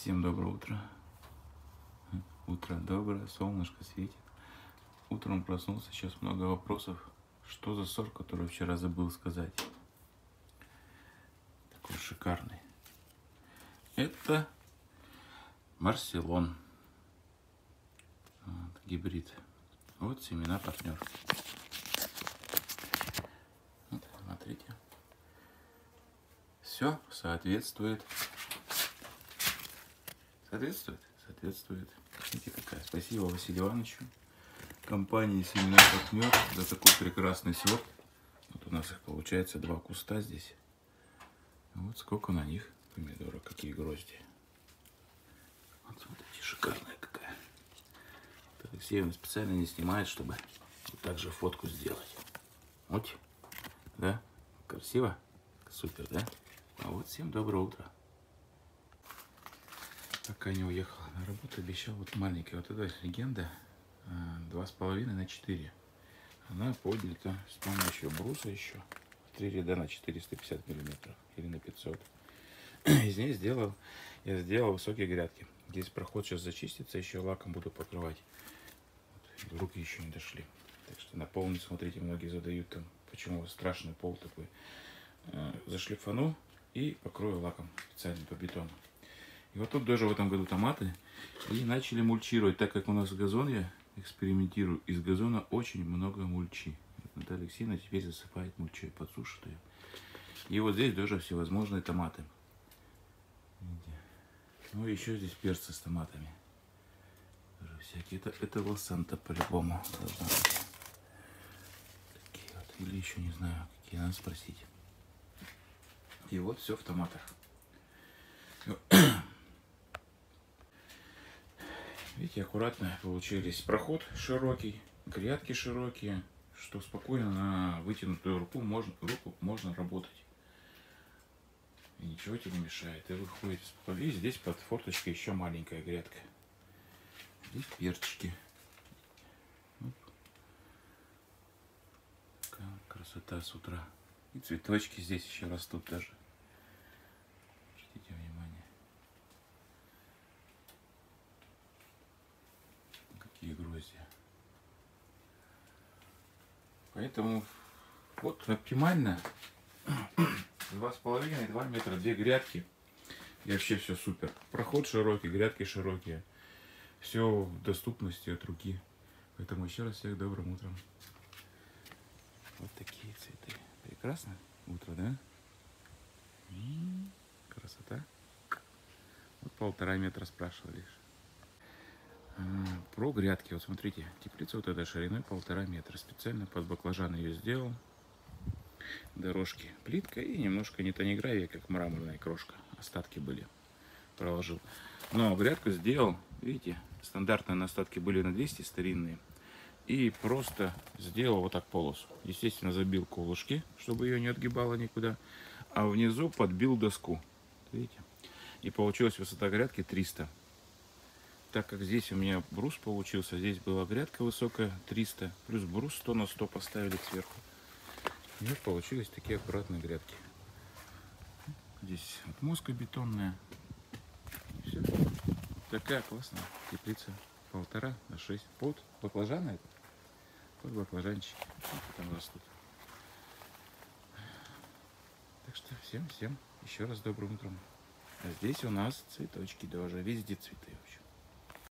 Всем доброе утро. Утро доброе, солнышко светит. Утром проснулся, сейчас много вопросов. Что за сорт, который вчера забыл сказать? Такой шикарный. Это Марселон. Вот, гибрид. Вот семена партнер. Вот, смотрите. Все соответствует. Соответствует. Видите, какая. Спасибо Василию Ивановичу, компании «Семена Партнер» за такой прекрасный сорт. Вот у нас их получается 2 куста здесь. Вот сколько на них помидоров, какие грозди. Вот смотрите, шикарная какая. Алексей специально не снимает, чтобы вот так же фотку сделать. Вот, да? Красиво? Супер, да? А вот всем доброе утро. Пока не уехал на работу, обещал вот маленькая вот эта легенда 2,5 на 4. Она поднята с помощью бруса еще 3 ряда на 450 миллиметров или на 500. Из ней я сделал высокие грядки. Здесь проход сейчас зачистится, еще лаком буду покрывать. Вот, руки еще не дошли. Так что на пол не смотрите, многие задают там, почему страшный пол такой. Зашлифану и покрою лаком специально по бетону. И вот тут даже в этом году томаты и начали мульчировать, так как у нас газон, я экспериментирую, из газона очень много мульчи. Вот Наталья Алексеевна теперь засыпает мульчой, подсушит ее. И вот здесь даже всевозможные томаты. Ну и еще здесь перцы с томатами. Тоже всякие. Это лосанта по-любому должна быть. Такие вот. Или еще не знаю, какие, надо спросить. И вот все в томатах. Видите, аккуратно получились. Проход широкий, грядки широкие, что спокойно на вытянутую руку можно работать. И ничего тебе не мешает. И выходит спокойно. И здесь под форточкой еще маленькая грядка. Здесь перчики. Какая красота с утра. И цветочки здесь еще растут даже. Обратите внимание. Какие грозди. Поэтому вот оптимально 2,5-2 метра, 2 грядки. И вообще все супер. Проход широкий, грядки широкие. Все в доступности от руки. Поэтому еще раз всех добрым утром. Вот такие цветы. Прекрасно утро, да? Красота. Вот 1,5 метра спрашивали. Про грядки. Вот смотрите, теплица вот эта шириной 1,5 метра. Специально под баклажан ее сделал. Дорожки. Плитка и немножко не тонигравия, как мраморная крошка. Остатки были. Проложил. Но грядку сделал, видите, стандартные настатки были на 200 старинные. И просто сделал вот так полосу. Естественно, забил колышки, чтобы ее не отгибало никуда. А внизу подбил доску. Видите? И получилась высота грядки 300. Так как здесь у меня брус получился, здесь была грядка высокая 300, плюс брус 100 на 100 поставили сверху. И вот получились такие аккуратные грядки. Здесь отмостка бетонная. И все. Такая классная теплица. 1,5 на 6. Под баклажаны это. Под баклажанчики. Там растут. Так что всем еще раз добрым утром. А здесь у нас цветочки тоже. Везде цветы вообще.